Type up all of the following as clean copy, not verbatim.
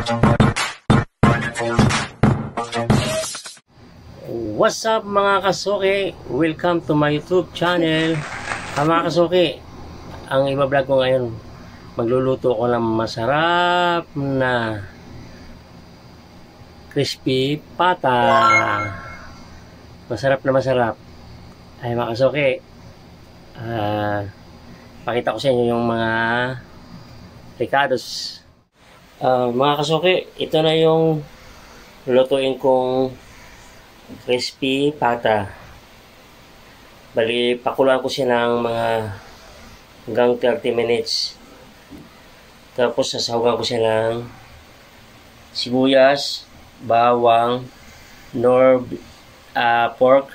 What's up mga kasuki? Welcome to my YouTube channel. Mga kasuki, ang iba-vlog ko ngayon, magluluto ko ng masarap na crispy pata. Masarap na masarap. Ay mga kasuki, pakita ko sa inyo yung mga ricados. Mga kasuki, ito na yung lutuin kong crispy pata. Bali, pakuluan ko siya ng mga hanggang 30 minutes. Tapos sasawagan ko siya ng sibuyas, bawang, nor pork,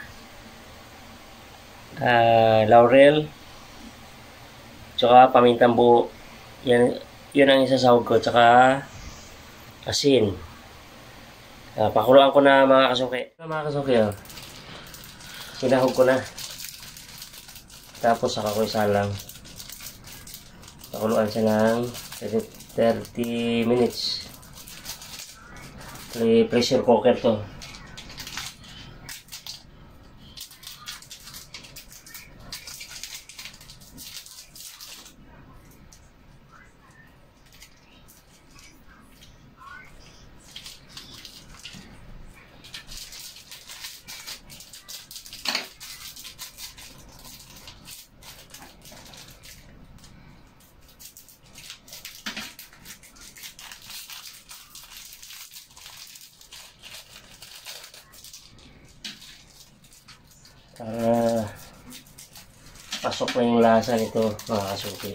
laurel, tsaka pamintang buo. Yun ang isasawag ko, tsaka asin. Pakuluan ko na mga kasuki. Mga kasuki, sinahog ko na. Tapos saka ko isalang. Pakuluan siya ng 30 minutes. Pressure cooker to. Para pasok na yung lasa nito mga kasuki.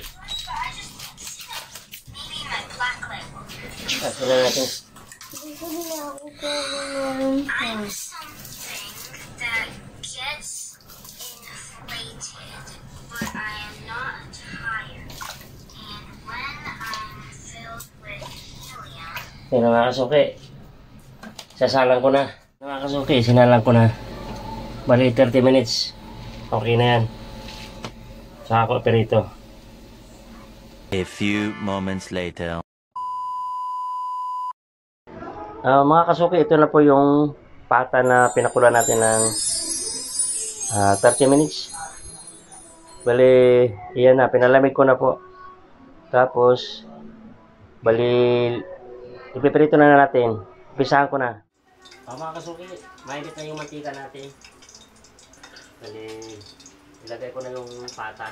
Kasi na natin. Yan mga kasuki. Sasalang ko na. Mga kasuki, sinalang ko na. Bali 30 minutes. Okay na yan. Saka ko perito. A few moments later. Mga kasuki, ito na po yung pata na pinakuluan natin ng 30 minutes. Bali, iyan na. Pinalamig ko na po. Tapos, bali, ipiprito na natin. Umpisahan ko na. Mga kasuki, mainit na yung mantika natin. Bali, ilagay ko na yung pata.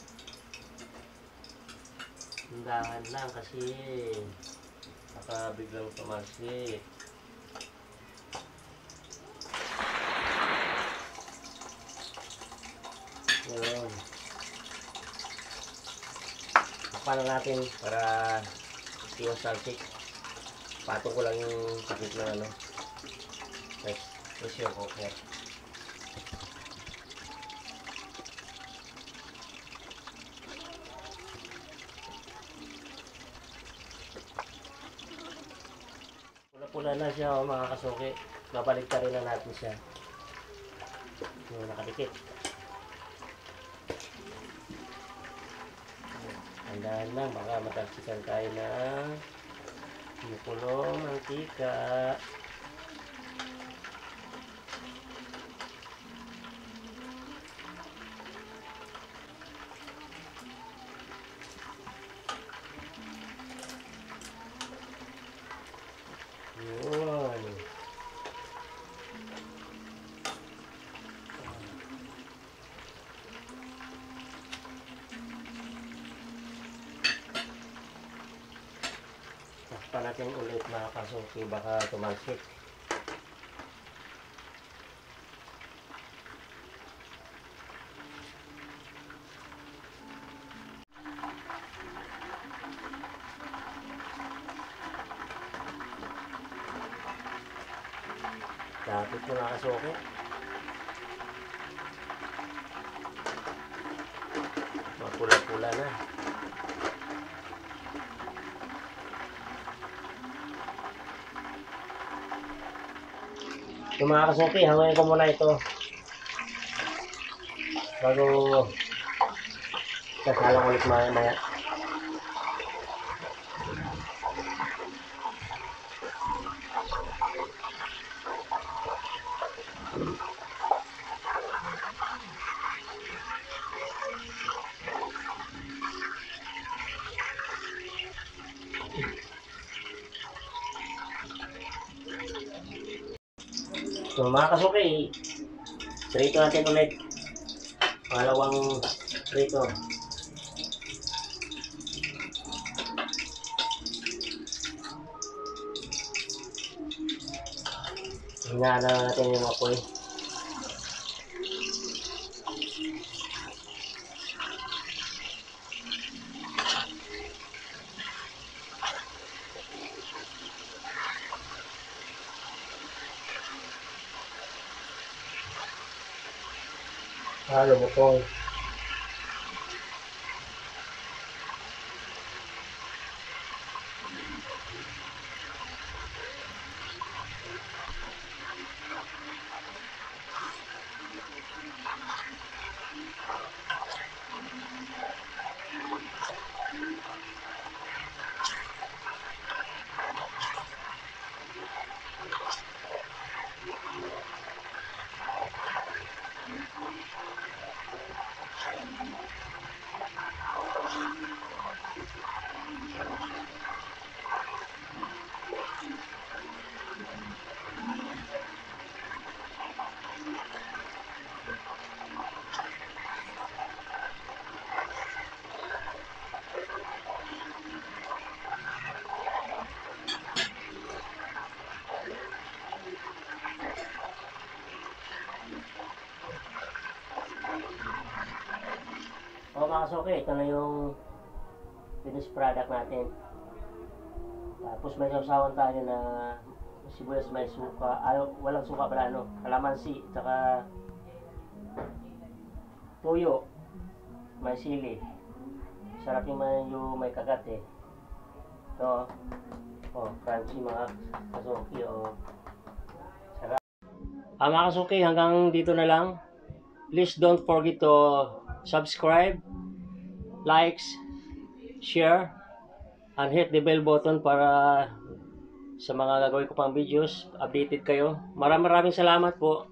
Hindahan lang kasi baka biglang tumalsik. Yun. Takpan na natin para hindi yung salsik. Patong ko lang yung sakit na pressure cooker. Pula na siya mga kasuki. Babalik ka rin na natin siya. Yung nakadikit. Andahan lang, baka matalsikan tayo na kulong mantika. Yun. Takpan natin ulit mga kasuki, baka tumalsik. Lapit ko na kasuki. Mapula-pula na. Yung mga kasuki, hanguin ko muna ito. Bago sasalang ulit maya. So mga kasuki, prito natin ulit. Pangalawang prito. Hinaan na natin yung apoy. Lumutong. O mga kasuki, ito na yung finished product natin. Tapos may sausawan tayo na sibuyas, may suka, walang suka pala, kalamansi, tsaka tuyo, may sili. Sarap yung may kagat eh. Ito, crunchy mga kasuki, sarap. Mga kasuki, hanggang dito na lang. Please don't forget to subscribe, likes, share, and hit the bell button para sa mga gagawin ko pang videos, updated kayo. Maraming salamat po.